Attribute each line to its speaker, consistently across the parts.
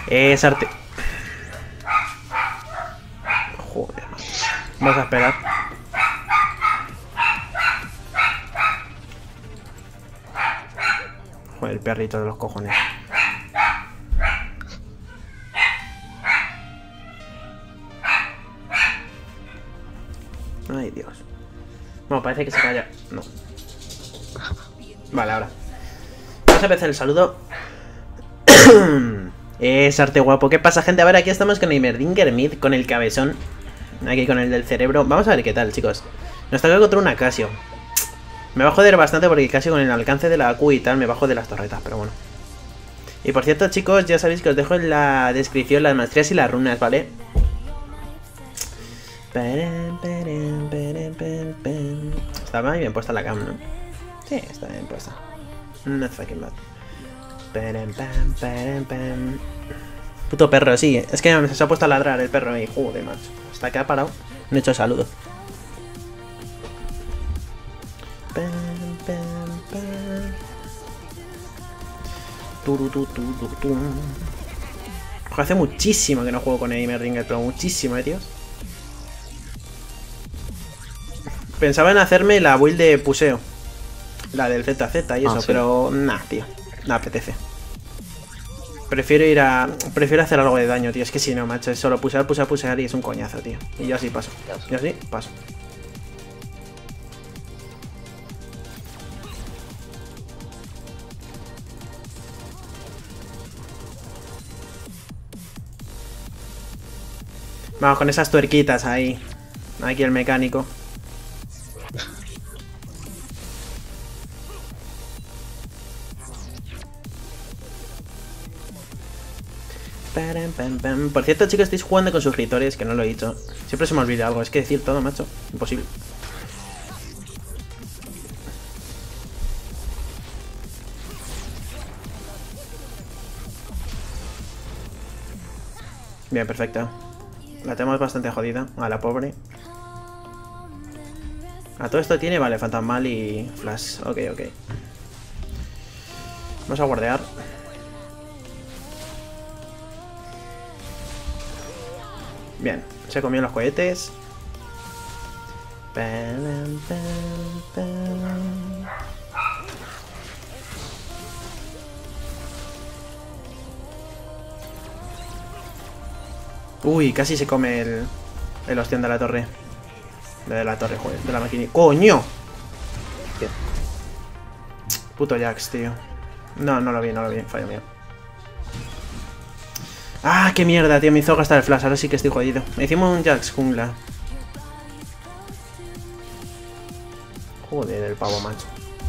Speaker 1: Es arte. Joder. Vamos a esperar. Joder, el perrito de los cojones. Ay, Dios. Bueno, parece que se calla. No. Vale, ahora. Vamos a empezar el saludo. Es arte guapo. ¿Qué pasa, gente? A ver, aquí estamos con Heimerdinger Mid, con el cabezón. Aquí con el del cerebro. Vamos a ver qué tal, chicos. Nos toca contra una Casio. Me va a joder bastante porque Casio con el alcance de la Q y tal me bajo de las torretas, pero bueno. Y por cierto, chicos, ya sabéis que os dejo en la descripción las maestrías y las runas, ¿vale? Está muy bien puesta la cam, ¿no? Sí, está bien puesta. No fucking bad. Puto perro, sí. Es que se ha puesto a ladrar el perro ahí. Joder, macho. Hasta que ha parado. No he hecho saludo. Hace muchísimo que no juego con Heimerdinger, pero muchísimo, tíos. Pensaba en hacerme la build de puseo. La del ZZ y eso, sí. Pero nah, tío. No apetece. Prefiero hacer algo de daño, tío. Es que si no, macho, es solo pusear y es un coñazo, tío. Y yo así paso. Y así paso. Vamos con esas tuerquitas ahí. Aquí el mecánico. Por cierto, chicos, estáis jugando con suscriptores, que no lo he dicho. Siempre se me olvida algo, es que decir todo, macho. Imposible. Bien, perfecto. La tenemos bastante jodida, a la pobre. A todo esto tiene, vale, fantasmal y flash. Ok. Vamos a guardear. Bien, se comió los cohetes. Uy, casi se come el ostión de la torre. De la torre, joder, de la maquinita. ¡Coño! Bien. Puto Jax, tío. No lo vi, fallo mío. ¡Ah, qué mierda, tío! Me hizo gastar el flash, ahora sí que estoy jodido. Me hicimos un Jax jungla. Joder, el pavo, macho.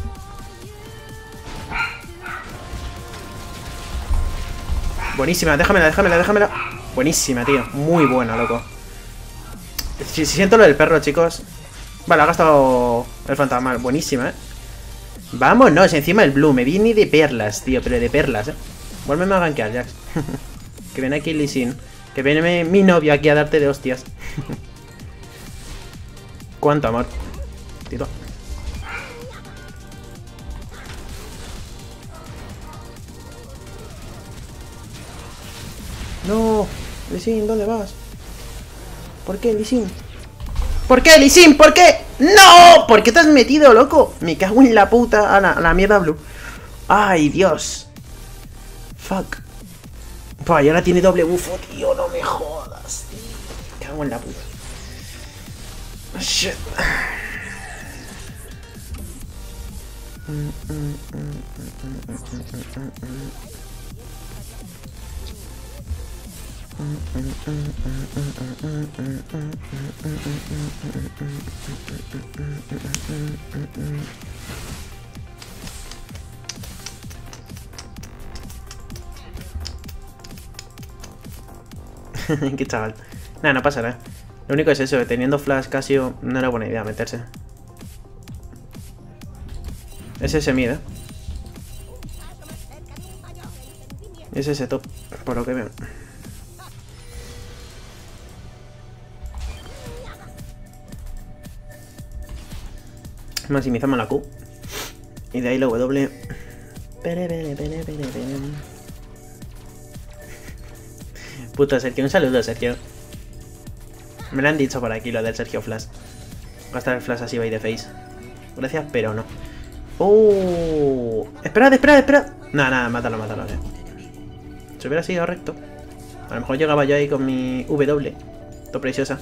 Speaker 1: Buenísima, déjamela. Buenísima, tío. Muy buena, loco. Si siento lo del perro, chicos. Vale, ha gastado el fantasmal. Buenísima, Vámonos, encima el blue. Me vi ni de perlas, tío, pero de perlas, Vuélveme a gankear, Jax. Que viene aquí Lee Sin. Que viene mi novio aquí a darte de hostias. Cuánto amor. Tito. No. Lee Sin, ¿dónde vas? ¿Por qué, Lee Sin? ¿Por qué, Lee Sin? ¿Por qué? ¡No! ¿Por qué te has metido, loco? Me cago en la puta. A la mierda blue. Ay, Dios. Fuck. Pues ahora tiene doble bufo, tío. No me jodas, tío. Me cago en la puta. Shit. Qué chaval. Nada, no pasará. Lo único es eso, teniendo flash Casio no era buena idea meterse. Es ese mid, Es ese top, por lo que veo. Maximizamos la Q. Y de ahí la W. Puto Sergio, un saludo, Sergio. Me lo han dicho por aquí, lo del Sergio Flash. Gastar el Flash así by the face. Gracias, pero no. ¡Oh! ¡Esperad, esperad, esperad! Nada, mátalo, mátalo. Si hubiera sido recto. A lo mejor llegaba yo ahí con mi W. Todo preciosa.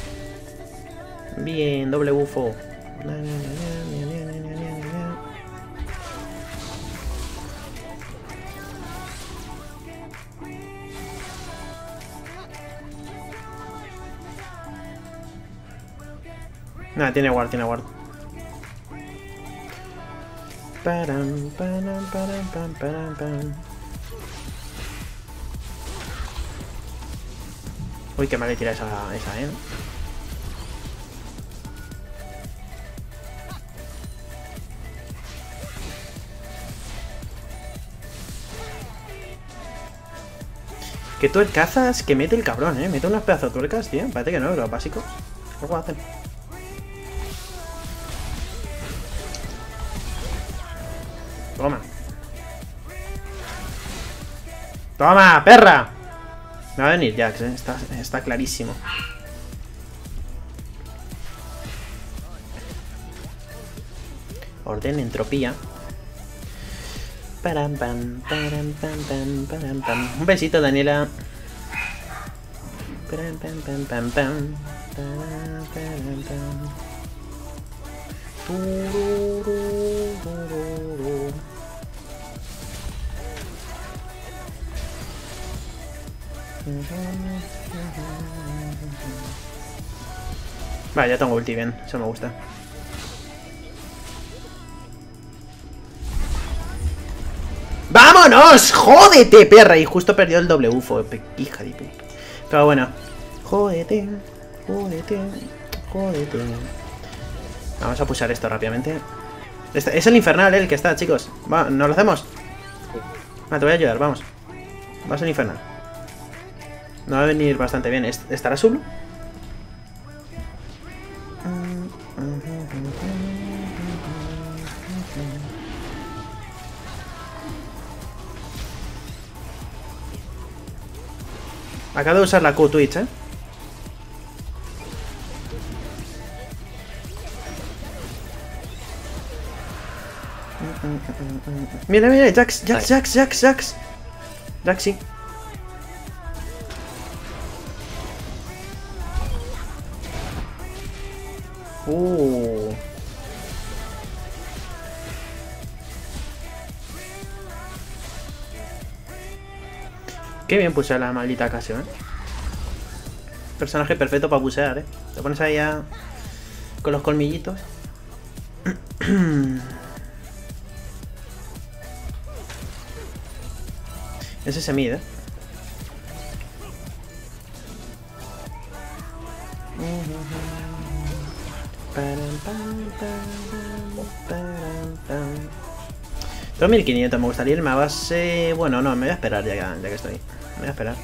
Speaker 1: Bien, doble bufo. Nada, tiene ward, tiene ward. Param, param, param, pam, param, pam. Uy, qué mal le tira esa, ¿eh? Qué tuercazas que mete el cabrón, ¿eh? Mete unas pedazos de tuercas, tío. Parece que no, los básicos. Algo hacen. Toma. ¡Toma, perra! Me va a venir Jax, ¿eh? Está clarísimo. Orden, entropía. Param, pam, param, pam, pam, param, pam. Un besito, Daniela. Param, pam, pam, pam, pam. Param, param, pam. Vale, ya tengo ulti bien, eso me gusta. ¡Vámonos! ¡Jódete, perra! Y justo perdió el doble UFO, hija de puta. Pero bueno. Jódete, jódete, jódete. Vamos a pulsar esto rápidamente. Es el infernal, el que está, chicos. Va, ¿nos lo hacemos? Vale, te voy a ayudar, vamos. Va a ser infernal. No va a venir bastante bien. ¿Estará solo? Acabo de usar la Q Twitch, ¿eh? Mira, mira, Jax, Jax, Jax, Jax, Jax. Jaxi. Qué bien puse la maldita Casio, ¿eh? Personaje perfecto para pusear, ¿eh? Te pones ahí con los colmillitos. Ese se mide, ¿eh? Pero 1500, me gustaría irme a base... Bueno, no, me voy a esperar ya que estoy. Me voy a esperar.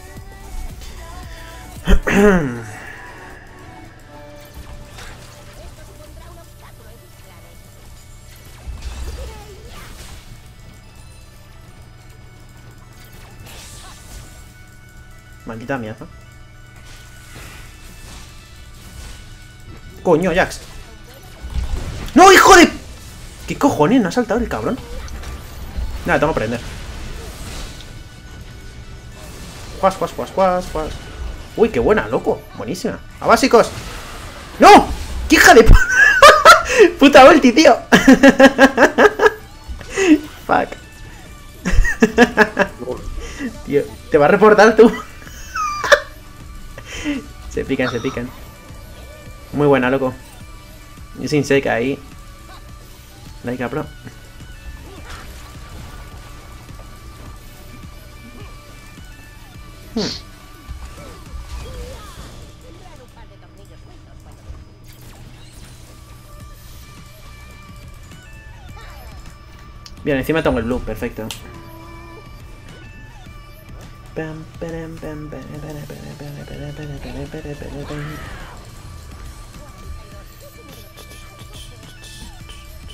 Speaker 1: Maldita mierda. Coño, Jax. ¡No, hijo de... ¿Qué cojones? ¿No ha saltado el cabrón? Nada, tengo que prender. Juas, juas, juas, juas, juas. Uy, qué buena, loco. Buenísima. ¡A básicos! ¡No! ¡Qué hija de... puta ulti, tío! Fuck. Tío, te va a reportar tú. Se pican, se pican. Muy buena, loco. Y sin seca ahí. Like a pro. Bien, encima tengo el blue, perfecto.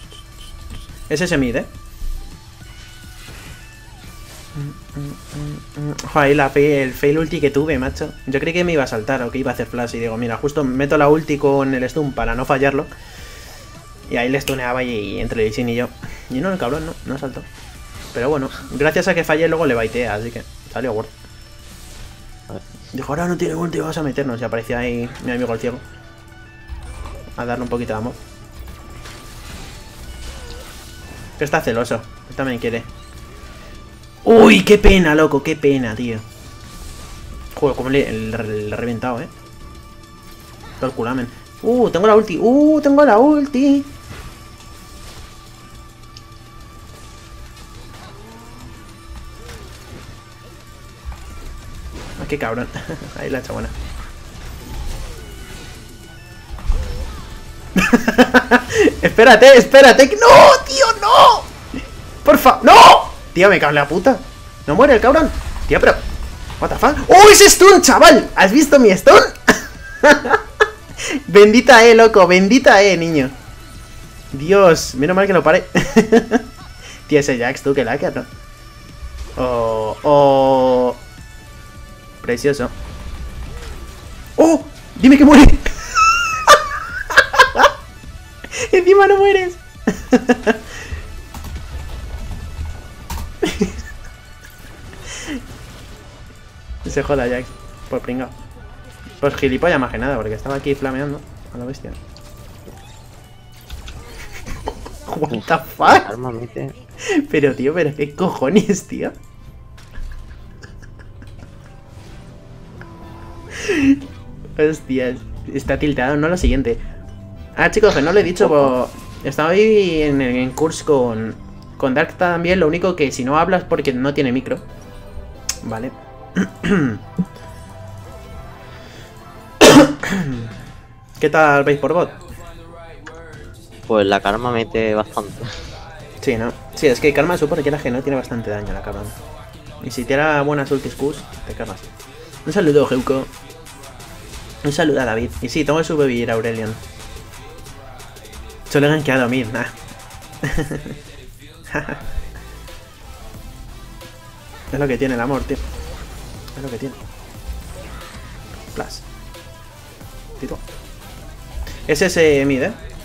Speaker 1: Ese se mide. Joder, el fail ulti que tuve, macho. Yo creí que me iba a saltar o que iba a hacer flash. Y digo, mira, justo meto la ulti con el stun para no fallarlo. Y ahí le stuneaba y entre Lee Sin y yo. Y no, el cabrón no saltó. Pero bueno, gracias a que fallé luego le baitea, así que salió Word. Dijo, ahora no tiene ulti, vamos a meternos. Y aparecía ahí mi amigo el ciego. A darle un poquito de amor. Que está celoso. Él también quiere. Uy, qué pena, loco, qué pena, tío. Joder, como le he reventado, todo el culamen. Tengo la ulti. Tengo la ulti. Ah, qué cabrón. Ahí la he hecho buena. Espérate. ¡No, tío, no! ¡Porfa! ¡No! Tío, me cago en la puta. No muere el cabrón. Tío, pero... What the fuck? ¡Oh, ese stun, chaval! ¿Has visto mi stun? Bendita loco. Bendita niño. Dios, menos mal que lo paré. Tío, ese Jax, tú, que lacker, ¿no? Oh. Precioso. ¡Oh! ¡Dime que muere! Encima no mueres. Se joda Jax, por pringao. Pues gilipollas más que nada, porque estaba aquí flameando a la bestia. What the fuck? Pero tío, pero qué cojones, tío. Hostia, está tiltado, no lo siguiente. Ah, chicos, que no lo he dicho, estaba ahí en curso con Dark también, lo único que si no hablas porque no tiene micro. Vale. ¿Qué tal veis por bot?
Speaker 2: Pues la karma mete bastante.
Speaker 1: Sí, ¿no? Sí, es que karma supone que la G no tiene bastante daño la karma. Y si tira buenas ultis Qs, te karmas. Un saludo, Geuko. Un saludo a David. Y sí, tengo que sobrevivir a Aurelion. Solo he gankeado a mid, nah. Es lo que tiene el amor, tío. Es lo que tiene. Plus. Tito. Es ese mid,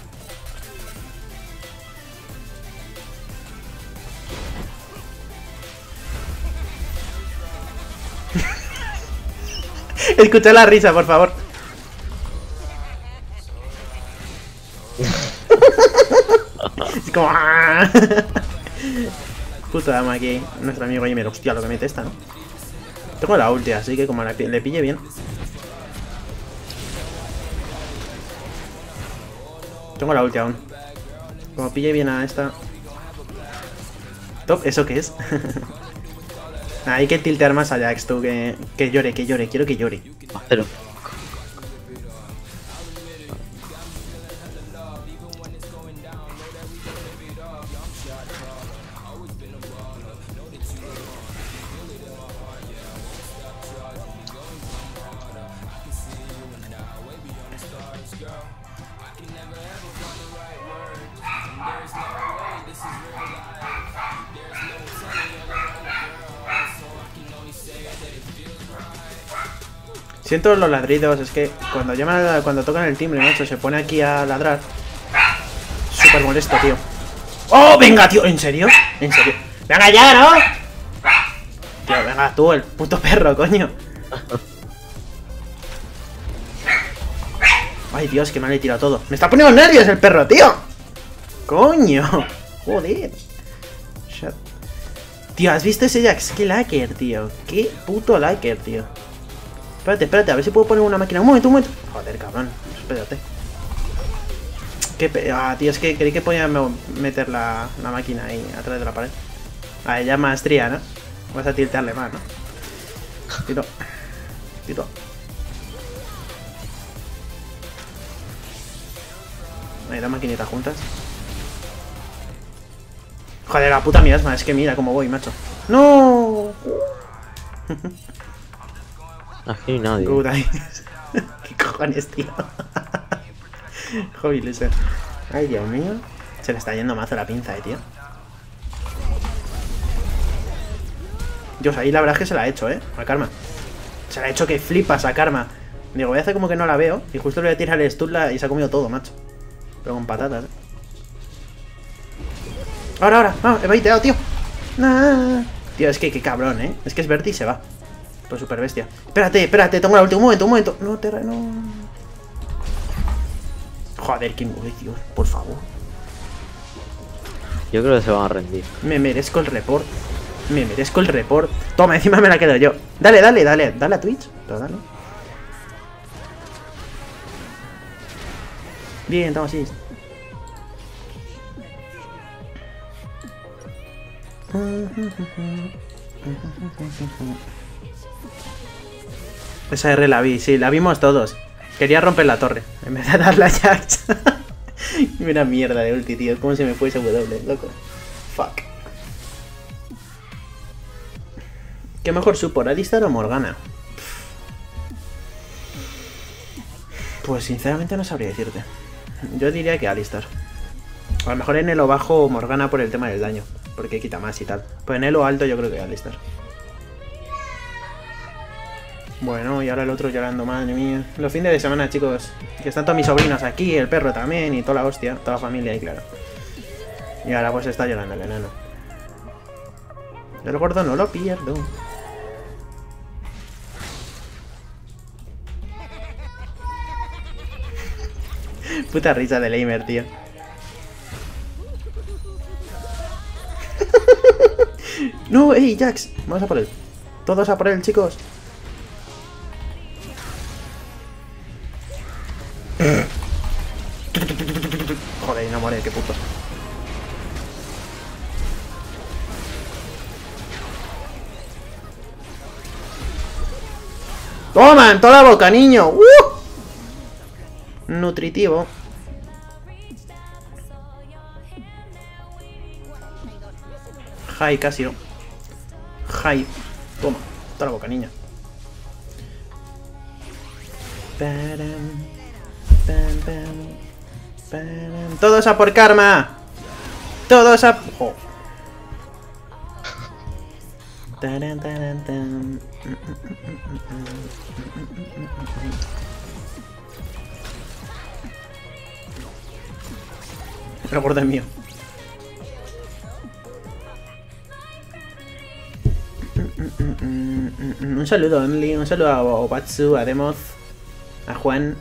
Speaker 1: Escucha la risa, por favor. Es como... Justo damos aquí nuestro amigo Gamer. Hostia, lo que mete esta, ¿no? Tengo la ulti, así que como le pille bien. Tengo la ulti aún. Como pille bien a esta... Top, ¿eso qué es? Hay que tiltear más a Jax, tú, que llore, quiero que llore.
Speaker 2: Pero...
Speaker 1: Siento los ladridos, es que cuando tocan el timbre, macho, se pone aquí a ladrar. Súper molesto, tío. ¡Oh, venga, tío! ¿En serio? ¿En serio? ¡Venga ya, ¿no? Tío, venga tú, el puto perro, coño. Ay, Dios, que me le he tirado todo. Me está poniendo nervios el perro, tío. Coño. Joder. Shut. Tío, ¿has visto ese Jax? Qué lacker, tío. Qué puto lacker, tío. Espérate, a ver si puedo poner una máquina. Un momento. Joder, cabrón. Espérate. Tío, es que creí que podía meter la máquina ahí atrás de la pared. Vale, ya maestría, ¿no? Vas a tiltearle más, ¿no? Tito. Ahí, la maquinita juntas. Joder, la puta miasma. Es que mira cómo voy, macho. ¡No!
Speaker 2: Aquí nadie.
Speaker 1: ¿Qué cojones, tío? Joder, loser. Ay, Dios mío. Se le está yendo mazo la pinza, tío. Dios, ahí la verdad es que se la ha hecho, a Karma. Se la ha hecho que flipas a Karma. Digo, voy a hacer como que no la veo. Y justo le voy a tirar el stun y se ha comido todo, macho. Pero con patatas, Ahora, vamos, he baiteado, tío. Nah. Tío, es que qué cabrón, Es que es verde y se va. Pues super bestia. Espérate, tengo la ulti, un momento. No, no. Joder, qué nube, tío, por favor.
Speaker 2: Yo creo que se van a rendir.
Speaker 1: Me merezco el report. Toma, encima me la quedo yo. Dale a Twitch. Pero dale. Bien, toma así. Esa R la vi, sí, la vimos todos. Quería romper la torre en vez de darle a Jax. Mira mierda de ulti, tío. ¿Cómo se me fue ese W, loco? Fuck. ¿Qué mejor support, Alistar o Morgana? Pues sinceramente no sabría decirte. Yo diría que Alistar. A lo mejor en elo bajo Morgana por el tema del daño, porque quita más y tal. Pues en elo alto yo creo que Alistar. Bueno, y ahora el otro llorando, madre mía. Los fines de semana, chicos. Que están todos mis sobrinos aquí, el perro también y toda la hostia. Toda la familia ahí, claro. Y ahora pues está llorando el enano. El gordo no lo pierdo. Puta risa de Lamer, tío. No, ey, Jax. Vamos a por él. Todos a por él, chicos. Joder, no muere, qué puto. ¡Toma! ¡En toda la boca, niño! Nutritivo. Jai, casi no. Jai. Toma, toda la boca, niña. Todos a por Karma. Todos a... Oh. El gordo es mío. Un saludo, Only. Un saludo a Obatsu, a Demoth, a Juan.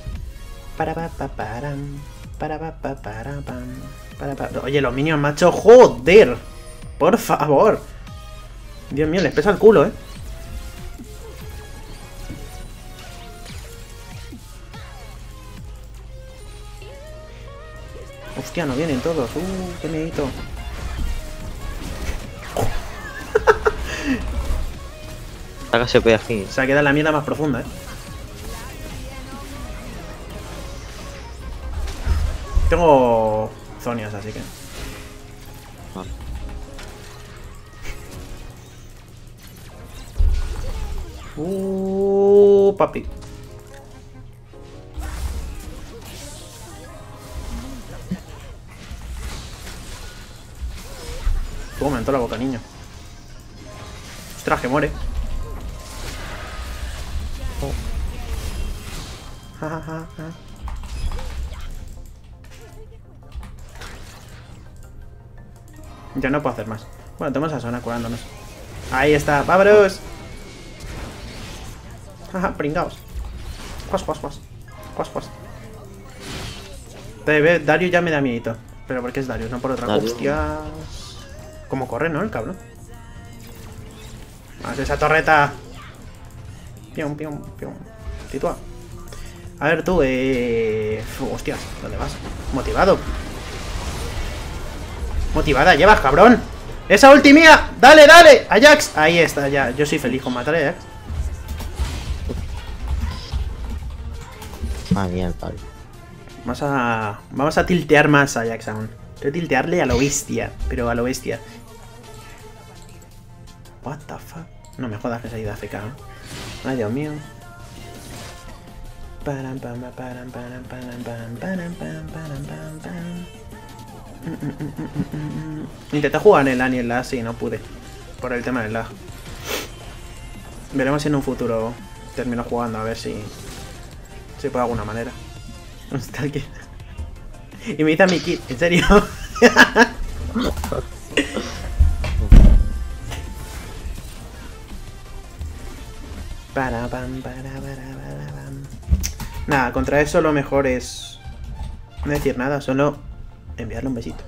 Speaker 1: Oye, los minions, macho, joder. Por favor. Dios mío, les pesa el culo, Hostia, no vienen todos. Qué miedito.
Speaker 2: Sácase pe aquí.
Speaker 1: Se ha quedado la mierda más profunda, Tengo zonias, así que... papi. Toma, en toda la boca, niño. Ostras, que muere. Ya no puedo hacer más. Bueno, tenemos a Sona curándonos. Ahí está, ¡vámonos! Jaja, pringaos. Juas. Darius ya me da miedito. Pero porque es Darius, no por otra cosa. Hostias. Como corre, ¿no? El cabrón. Más esa torreta. Pium. Sitúa. A ver tú, hostias, ¿dónde vas? Motivado. Motivada llevas, cabrón. ¡Esa ulti mía! ¡Dale! ¡Ajax! Ahí está, ya. Yo soy feliz con matar a Ajax.
Speaker 2: Bien, tal.
Speaker 1: Vamos a tiltear más a Ajax aún. Quiero tiltearle a lo bestia. Pero a lo bestia. What the fuck. No me jodas que se ha ido a AFK, Ay, Dios mío. Intenté jugar en el LAN y el lag, sí, no pude. Por el tema del lag. Veremos si en un futuro termino jugando, a ver si puedo de alguna manera. Está aquí. Y me dice mi kit, ¿en serio? Nada, contra eso lo mejor es no decir nada, solo enviarle un besito.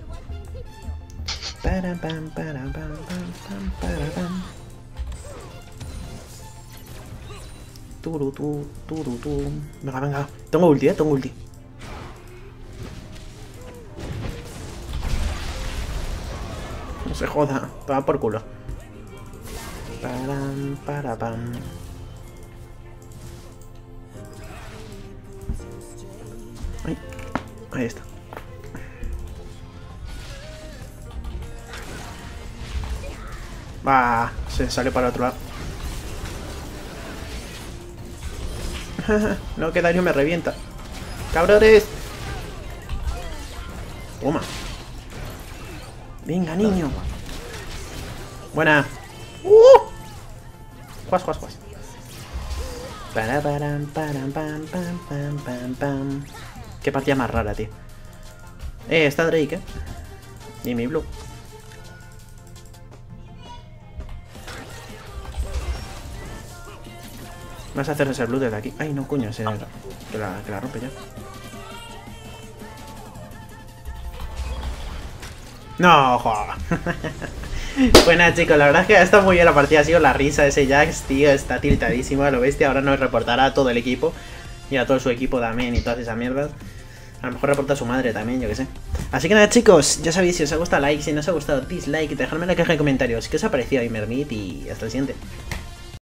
Speaker 1: Venga, venga. Tengo ulti, tengo ulti. No se joda, toma por culo. Pam. Ay, ahí está. Va, se sale para el otro lado. No, que Dario me revienta. ¡Cabrones! Toma. Venga, niño. Buena. Juas. Pam. Qué partida más rara, tío. Está Drake, Y mi blue. Vas a hacer ese blue desde aquí. Ay, no, coño, que la rompe ya. No, joder. Pues nada, chicos, la verdad es que ha estado muy bien la partida. Ha sido la risa ese Jax, tío. Está tiltadísimo a lo bestia. Ahora nos reportará a todo el equipo. Y a todo su equipo también y todas esas mierdas. A lo mejor reporta a su madre también, yo que sé. Así que nada, chicos, ya sabéis, si os ha gustado like, si no os ha gustado dislike, dejadme en la caja de comentarios qué os ha parecido Imermit y hasta el siguiente.